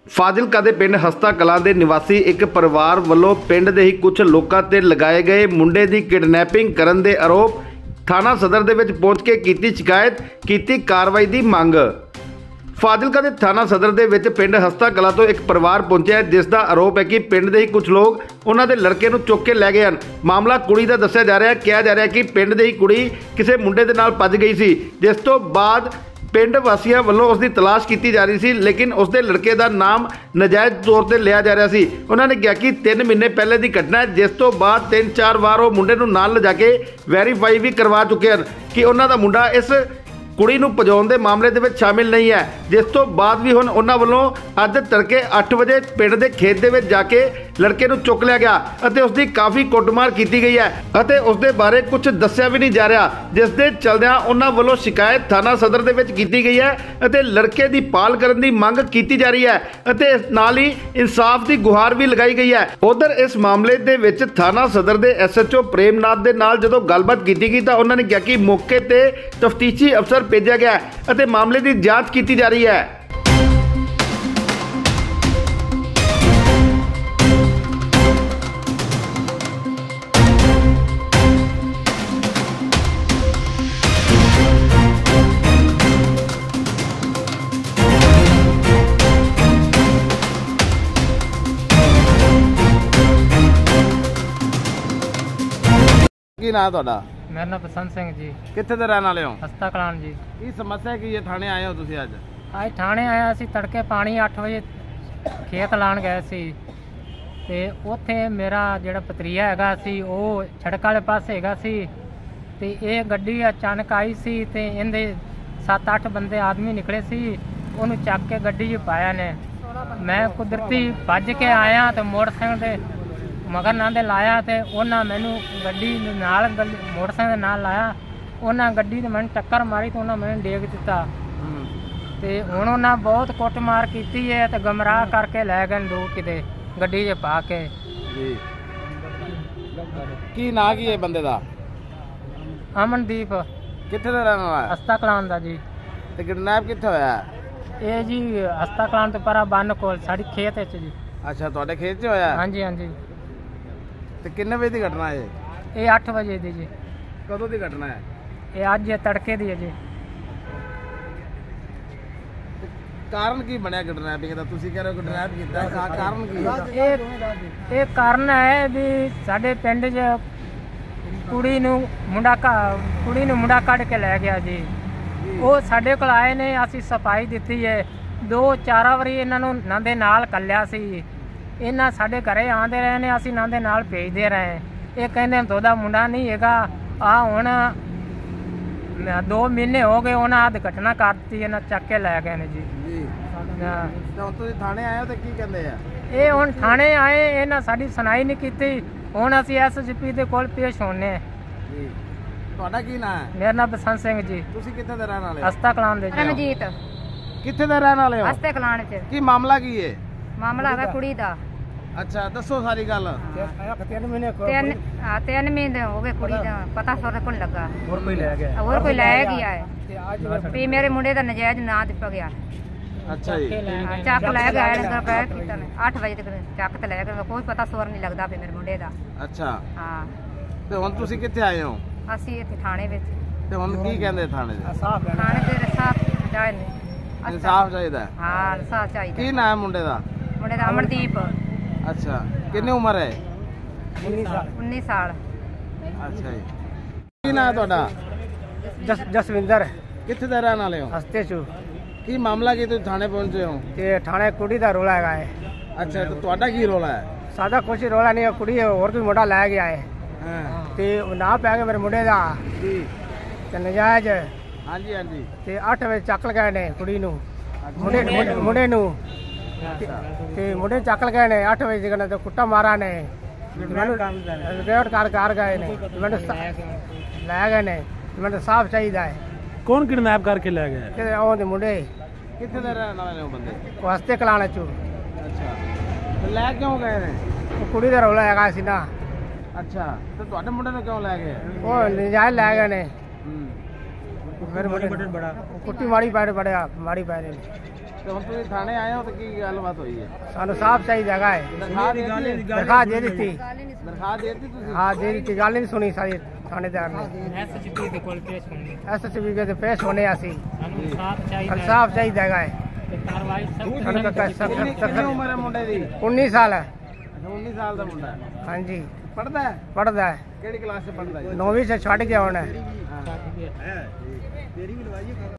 ਫਾਜ਼ਿਲਕਾ ਦੇ ਪਿੰਡ ਹਸਤਾ ਕਲਾਂ ਦੇ ਨਿਵਾਸੀ ਇੱਕ ਪਰਿਵਾਰ ਵੱਲੋਂ ਪਿੰਡ ਦੇ ਹੀ ਕੁਝ ਲੋਕਾਂ ਤੇ ਲਗਾਏ ਗਏ ਮੁੰਡੇ ਦੀ ਕਿਡਨੈਪਿੰਗ ਕਰਨ ਦੇ ਆਰੋਪ ਥਾਣਾ ਸਦਰ ਦੇ ਵਿੱਚ ਪਹੁੰਚ ਕੇ ਕੀਤੀ ਸ਼ਿਕਾਇਤ, ਕੀਤੀ ਕਾਰਵਾਈ ਦੀ ਮੰਗ। ਫਾਜ਼ਿਲਕਾ ਦੇ ਥਾਣਾ ਸਦਰ ਦੇ ਵਿੱਚ ਪਿੰਡ ਹਸਤਾ ਕਲਾਂ ਤੋਂ ਇੱਕ ਪਰਿਵਾਰ ਪਹੁੰਚਿਆ ਜਿਸ ਦਾ ਆਰੋਪ ਹੈ ਕਿ ਪਿੰਡ ਦੇ ਹੀ ਕੁਝ ਲੋਕ ਉਹਨਾਂ ਦੇ ਲੜਕੇ ਨੂੰ ਚੁੱਕ ਕੇ ਲੈ ਗਏ ਹਨ। ਮਾਮਲਾ ਕੁੜੀ ਦਾ ਦੱਸਿਆ ਜਾ ਰਿਹਾ ਹੈ। ਕਿਹਾ ਜਾ ਰਿਹਾ ਕਿ ਪਿੰਡ ਦੇ ਹੀ ਕੁੜੀ ਕਿਸੇ ਮੁੰਡੇ ਦੇ ਨਾਲ ਭੱਜ ਗਈ ਸੀ, ਜਿਸ ਤੋਂ ਬਾਅਦ ਪਿੰਡ ਵਾਸੀਆਂ ਵੱਲੋਂ ਉਸ ਦੀ ਤਲਾਸ਼ ਕੀਤੀ ਜਾ ਰਹੀ ਸੀ, ਲੇਕਿਨ ਉਸ ਦੇ ਲੜਕੇ ਦਾ ਨਾਮ ਨਜਾਇਜ਼ ਤੌਰ ਤੇ ਲਿਆ ਜਾ ਰਿਹਾ ਸੀ। ਉਹਨਾਂ ਨੇ ਕਿਹਾ ਕਿ 3 ਮਹੀਨੇ ਪਹਿਲੇ ਦੀ ਘਟਨਾ ਹੈ, ਜਿਸ ਤੋਂ ਬਾਅਦ 3-4 ਵਾਰ ਉਹ ਮੁੰਡੇ ਨੂੰ ਨਾਲ ਲਿਜਾ ਕੇ ਵੈਰੀਫਾਈ ਵੀ ਕਰਵਾ ਚੁੱਕੇ ਹਨ ਕਿ ਉਹਨਾਂ ਦਾ ਮੁੰਡਾ ਇਸ ਕੁੜੀ ਨੂੰ ਭਜਾਉਣ ਦੇ ਮਾਮਲੇ ਦੇ ਵਿੱਚ ਸ਼ਾਮਿਲ ਨਹੀਂ ਹੈ। ਜਿਸ ਤੋਂ ਬਾਅਦ ਵੀ ਹੁਣ ਉਹਨਾਂ ਵੱਲੋਂ ਅੱਜ ਤੜਕੇ 8 ਵਜੇ ਪਿੰਡ ਦੇ ਖੇਤ ਦੇ ਵਿੱਚ ਜਾ ਕੇ ਲੜਕੇ ਨੂੰ ਚੁੱਕ ਲਿਆ ਗਿਆ ਅਤੇ ਉਸ ਦੀ ਕਾਫੀ ਕੁੱਟਮਾਰ ਕੀਤੀ ਗਈ ਹੈ ਅਤੇ ਉਸ ਦੇ ਬਾਰੇ ਕੁਝ ਦੱਸਿਆ ਵੀ ਨਹੀਂ ਜਾ ਰਿਹਾ, ਜਿਸ ਦੇ ਚਲਦਿਆਂ ਉਹਨਾਂ ਵੱਲੋਂ ਸ਼ਿਕਾਇਤ ਥਾਣਾ ਸਦਰ ਦੇ ਵਿੱਚ ਕੀਤੀ ਗਈ ਹੈ ਅਤੇ ਲੜਕੇ ਦੀ ਭਾਲ ਕਰਨ ਦੀ ਮੰਗ ਕੀਤੀ ਜਾ ਰਹੀ ਹੈ ਅਤੇ ਇਸ ਨਾਲ ਹੀ ਇਨਸਾਫ ਦੀ ਗੁਹਾਰ ਵੀ ਲਗਾਈ ਗਈ ਹੈ। ਉਧਰ ਇਸ ਮਾਮਲੇ ਦੇ ਵਿੱਚ ਥਾਣਾ ਸਦਰ ਦੇ SHO ਪ੍ਰੇਮਨਾਥ ਦੇ ਨਾਲ ਜਦੋਂ ਗੱਲਬਾਤ ਕੀਤੀ ਗਈ ਤਾਂ ਉਹਨਾਂ ਨੇ ਕਿਹਾ ਕਿ ਮੌਕੇ ਤੇ ਤਫਤੀਸ਼ੀ ਅਫਸਰ ਭੇਜਿਆ ਗਿਆ ਅਤੇ ਮਾਮਲੇ ਦੀ ਜਾਂਚ ਕੀਤੀ ਜਾ ਰਹੀ ਹੈ। ਕੀ ਨਾਂ ਤੁਹਾਡਾ? मेरा नाम बसंत सिंह जी। ਕਿੱਥੇ ਦੇ ਰਹਿਣ ਵਾਲੇ ਹੋ? हस्ता कलान जी। ਕੀ ਸਮੱਸਿਆ ਕੀ ਹੈ? ਥਾਣੇ ਆਏ ਹੋ ਤੁਸੀਂ ਅੱਜ? ਅੱਜ ਥਾਣੇ ਆਇਆ ਸੀ ਤੜਕੇ ਪਾਣੀ 8 ਵਜੇ ਖੇਤ ਲਾਣ ਗਏ ਸੀ ਤੇ ਉੱਥੇ ਮੇਰਾ ਜਿਹੜਾ ਪਤਰੀਆ ਹੈਗਾ ਸੀ ਉਹ ਸੜਕ ਵਾਲੇ ਪਾਸੇ ਹੈਗਾ ਸੀ ਤੇ ਇਹ ਗੱਡੀ ਅਚਾਨਕ ਆਈ ਸੀ ਤੇ ਇਹਦੇ 7-8 ਬੰਦੇ ਆਦਮੀ ਨਿਕਲੇ ਸੀ, ਉਹਨੂੰ ਚੱਕ ਕੇ ਗੱਡੀ 'ਚ ਪਾਇਆ ਨੇ। ਮੈਂ ਕੁਦਰਤੀ ਭੱਜ ਕੇ ਆਇਆ ਤੇ ਮੋਟਰਸਾਈਕਲ ਦੇ ਮਗਰ ਨਾਲ ਦੇ ਲਾਇਆ ਤੇ ਉਹਨਾਂ ਮੈਨੂੰ ਗੱਡੀ ਨਾਲ ਮੋਟਰਸਾਈਕਲ ਦੇ ਨਾਲ ਲਾਇਆ। ਉਹਨਾਂ ਗੱਡੀ ਤੇ ਮੈਨੂੰ ਟੱਕਰ ਮਾਰੀ ਤੇ ਉਹਨਾਂ ਮੈਨੂੰ ਡੇਗ ਦਿੱਤਾ ਤੇ ਹੁਣ ਉਹਨਾਂ ਬਹੁਤ ਕੁੱਟਮਾਰ ਕੀਤੀ ਹੈ ਤੇ ਗਮਰਾਹ ਕਰਕੇ ਲੈ ਗਏ ਲੋਕ ਕਿਤੇ ਗੱਡੀ 'ਚ ਪਾ ਕੇ। ਜੀ ਕੀ ਨਾਂ ਕੀ ਹੈ ਬੰਦੇ ਦਾ? ਅਮਨਦੀਪ। ਕਿੱਥੇ ਦਾ ਰਹਿਣ ਵਾਲਾ? ਹਸਤਾ ਕਲਾਨ ਦਾ ਜੀ। ਤੇ ਕਿਡਨੈਪ ਕਿੱਥੇ ਹੋਇਆ? ਇਹ ਜੀ ਹਸਤਾ ਕਲਾਨ ਤੋਂ ਪਰਾਂ ਬੰਨ ਕੋਲ ਸਾਡੀ ਖੇਤ ਵਿੱਚ ਜੀ। ਅੱਛਾ, ਤੁਹਾਡੇ ਖੇਤ 'ਚ ਹੋਇਆ? ਹਾਂਜੀ ਹਾਂਜੀ। ਤੇ ਕਿੰਨੇ ਵਜੇ ਦੀ ਘਟਨਾ ਹੈ? ਇਹ 8 ਵਜੇ ਦੀ ਜੀ। ਕਦੋਂ ਦੀ ਘਟਨਾ ਹੈ? ਇਹ ਅੱਜ ਤੜਕੇ ਦੀ ਹੈ ਜੀ। ਕਾਰਨ ਕੀ ਬਣਿਆ ਕਿਡਨੈਪਿੰਗ ਦਾ? ਤੁਸੀਂ ਕਹਿ ਰਹੇ ਹੋ ਕਿਡਨੈਪ ਕੀਤਾ, ਕਾਰਨ ਕੀ ਹੈ? ਇਹ ਕਾਰਨ ਹੈ ਵੀ ਸਾਡੇ ਪਿੰਡ 'ਚ ਕੁੜੀ ਨੂੰ ਮੁੰਡਾ ਕੱਢ ਕੇ ਲੈ ਗਿਆ ਜੀ। ਉਹ ਸਾਡੇ ਕੋਲ ਆਏ ਨੇ, ਅਸੀਂ ਸਫਾਈ ਦਿੱਤੀ ਹੈ। 2-4 ਵਾਰੀ ਇਹਨਾਂ ਨੂੰ ਨਾਂ ਦੇ ਨਾਲ ਕੱਲਿਆ ਸੀ। ਇਹਨਾਂ ਸਾਡੇ ਘਰੇ ਆਉਂਦੇ ਰਹੇ ਨੇ, ਅਸੀਂ ਨਾਂ ਦੇ ਨਾਲ ਭੇਜਦੇ ਰਹੇ। ਇਹ ਕਹਿੰਦੇ ਤੁਹਾਡਾ ਮੁੰਡਾ ਨਹੀਂ ਹੈਗਾ। ਆ ਹੁਣ 2 ਮਹੀਨੇ ਹੋ ਗਏ ਉਹਨਾਂ ਆਦ ਘਟਨਾ ਕਰ ਦਿੱਤੀ, ਇਹਨਾਂ ਚੱਕ ਕੇ ਲੈ ਗਏ ਨੇ ਜੀ। ਹੁਣ ਤੁਸੀਂ ਥਾਣੇ ਆਏ ਹੋ ਤੇ ਕੀ ਕਹਿੰਦੇ ਆ? ਇਹ ਹੁਣ ਥਾਣੇ ਆਏ, ਇਹਨਾਂ ਸਾਡੀ ਸੁਣਾਈ ਨਹੀਂ ਕੀਤੀ। ਹੁਣ ਅਸੀਂ SHP ਦੇ ਕੋਲ ਪੇਸ਼ ਹੋਣੇ। ਜੀ ਤੁਹਾਡਾ ਕੀ ਨਾਂ ਹੈ? ਮੇਰਾ ਨਾਮ ਬਸੰਤ ਸਿੰਘ ਜੀ। ਤੁਸੀਂ ਕਿੱਥੇ ਦੇ ਰਹਿਣ ਵਾਲੇ ਹੋ? ਹਸਤਾ ਕਲਾਨ ਦੇ ਜੀ। ਰਣਜੀਤ। ਕਿੱਥੇ ਦੇ ਰਹਿਣ ਵਾਲੇ ਹੋ? ਹਸਤੇ ਕਲਾਨ ਚ। ਕੀ ਮਾਮਲਾ ਕੀ ਹੈ? ਮਾਮਲਾ ਹੈਗਾ ਕੁੜੀ ਦਾ। ਅੱਛਾ, ਦੱਸੋ ਸਾਰੀ ਗੱਲ। 3 ਮਹੀਨੇ 3 ਮਹੀਨੇ ਹੋ ਗਏ ਕੁੜੀ ਦਾ, ਪਤਾ ਸੋਰੇ ਕੋਲ ਲੱਗਾ। ਹੋਰ ਕੋਈ ਲੈ ਗਿਆ? ਹੋਰ ਕੋਈ ਲੈ ਗਿਆ ਹੈ ਵੀ ਮੇਰੇ ਮੁੰਡੇ ਦਾ ਨਜਾਇਜ਼ ਨਾਂ ਦਿੱਤਾ ਗਿਆ। ਅੱਛਾ ਜੀ। ਚੱਕ ਲੈ ਗਿਆ ਇਹਨਾਂ ਦਾ ਕੀਤਾ ਨੇ 8 ਵਜੇ ਤੱਕ ਚੱਕ ਤੇ ਲੈ ਗਿਆ, ਕੋਈ ਪਤਾ ਸੋਰ ਨਹੀਂ ਲੱਗਦਾ ਵੀ ਮੇਰੇ ਮੁੰਡੇ ਦਾ। ਅੱਛਾ, ਹਾਂ। ਤੇ ਹੁਣ ਤੁਸੀਂ ਕਿੱਥੇ ਆਏ ਹੋ? ਅਸੀਂ ਇੱਥੇ ਥਾਣੇ ਵਿੱਚ। ਤੇ ਹੁਣ ਕੀ ਕਹਿੰਦੇ ਥਾਣੇ ਦੇ? ਥਾਣੇ ਦੇ ਸਾਫ ਚਾਹੀਦੇ। ਇਨਸਾਫ ਚਾਹੀਦਾ? ਹਾਂ, ਇਨਸਾਫ ਚਾਹੀਦਾ। ਕੀ ਨਾਮ ਹੈ ਮੁੰਡੇ ਦਾ? ਮੁੰਡੇ ਦਾ ਅਮਨਦੀਪ। ਅੱਛਾ, ਕਿੰਨੀ ਉਮਰ ਹੈ? 19 ਸਾਲ। ਅੱਛਾ ਜੀ। ਕੀ ਨਾਮ ਹੈ ਤੁਹਾਡਾ? ਜਸਵਿੰਦਰ। ਕਿੱਥੇ ਦੇ ਰਹਿਣ ਵਾਲੇ ਹੋ? ਹਸਤੇ ਚੋਂ। ਕੀ ਮਾਮਲਾ ਕੀ ਤੁਸੀਂ ਥਾਣੇ ਪਹੁੰਚੇ ਹੋ? ਤੇ ਥਾਣੇ ਕੁੜੀ ਦਾ ਰੋਲਾ ਹੈਗਾ ਹੈ। ਅੱਛਾ, ਤੇ ਤੁਹਾਡਾ ਕੀ ਰੋਲ ਹੈ? ਸਾਡਾ ਕੁਛ ਰੋਲਾ ਨਹੀਂ, ਕੁੜੀ ਹੋਰ ਕੋਈ ਮੁੰਡਾ ਲੈ ਗਿਆ ਹੈ ਹਾਂ ਤੇ ਉਹ ਨਾ ਪੈ ਗਿਆ ਮੇਰੇ ਮੁੰਡੇ ਦਾ ਜੀ। ਤੇ ਨਜਾਇਜ਼। ਹਾਂਜੀ ਹਾਂਜੀ। ਤੇ 8 ਵਜੇ ਚੱਕ ਲਗਾਏ ਨੇ ਕੁੜੀ ਨੂੰ, ਮੁੰਡੇ ਨੂੰ। ਤੇ ਮੁੰਡੇ ਚੱਕ ਲਗਾਏ ਨੇ 8 ਵਜੇ ਜਗ੍ਹਾ ਤੇ ਕੁੱਟਾ ਮਾਰਾ ਨੇ ਮੈਨੂੰ ਰਿਪੋਰਟ ਕਰ ਗਏ ਨੇ, ਮੈਨੂੰ ਲੈ ਗਏ ਨੇ। ਮੈਨੂੰ ਸਾਫ ਚਾਹੀਦਾ ਹੈ। कौन किडनैप करके ले गए? ਤੇ ਉਹ ਦੇ ਮੁੰਡੇ ਕਿੱਥੇ ਦੇ ਰਹਿਣ ਵਾਲੇ ਨੇ ਉਹ ਬੰਦੇ? ਉਹ ਹਸਤੇ ਕਲਾਣੇ ਚੋਂ। ਅੱਛਾ, ਤੇ ਲੈ ਕਿਉਂ ਗਏ ਨੇ? ਉਹ ਕੁੜੀ ਦਾ ਰੌਲਾ ਹੈਗਾ ਸੀ ਨਾ। ਅੱਛਾ, ਤੇ ਤੁਹਾਡੇ ਮੁੰਡੇ ਨੂੰ ਕਿਉਂ ਲੈ ਗਏ? ਉਹ ਨਜਾਇਜ਼ ਲੈ ਗਏ ਨੇ। ਹੂੰ। ਮੇਰੇ ਮੁੰਡੇ ਬੜਾ ਕੁੱਟੀ ਮਾਰੀ ਪੈ ਬੜਿਆ ਮਾਰੀ ਪੈ ਰਹੇ ਨੇ। ਤੇ ਹੁਣ ਤੁਸੀਂ ਥਾਣੇ ਆਏ ਹੋ ਤੇ ਕੀ ਗੱਲਬਾਤ ਹੋਈ ਹੈ? ਸਾਨੂੰ ਸਾਫ ਚਾਹੀਦਾ ਹੈਗਾ ਹੈ। ਦਰਖਾਸਤ ਦੇ ਦਿੱਤੀ? ਦਰਖਾਸਤ ਦੇ ਦਿੱਤੀ। ਦਰਖਾਸਤ ਦੇ ਦਿੱਤੀ ਤੁਸੀਂ? ਹਾਂ ਦੇ ਦਿੱਤੀ, ਗੱਲ ਨਹੀਂ ਸੁਣੀ ਸਾਡੀ ਥਾਣੇਦਾਰ ਨੇ। ਐਸਐਸਪੀ ਦੇ ਕੋਲ ਪੇਸ਼ ਹੋਣੇ ਐਸਐਸਪੀ ਦੇ ਪੇਸ਼ ਹੋਣੇ ਅਸੀਂ। ਸਾਨੂੰ ਇਨਸਾਫ ਚਾਹੀਦਾ ਹੈ ਇਨਸਾਫ ਚਾਹੀਦਾ ਹੈਗਾ ਹੈ। ਤੇ ਕਾਰਵਾਈ ਕਿੰਨੀ ਉਮਰ ਹੈ ਮੁੰਡੇ ਦੀ? 19 ਸਾਲ ਹੈ। ਅੱਛਾ, 19 ਸਾਲ ਦਾ ਮੁੰਡਾ ਹੈ। ਹਾਂਜੀ ਪੜਦਾ ਹੈ? ਪੜਦਾ ਹੈ, ਕਿਹੜੀ ਕਲਾਸ 'ਚ ਪੜਦਾ ਹੈ? 9ਵੀਂ 'ਚ ਛੱਡ ਗਿਆ ਹੁਣ। ਹਾਂ।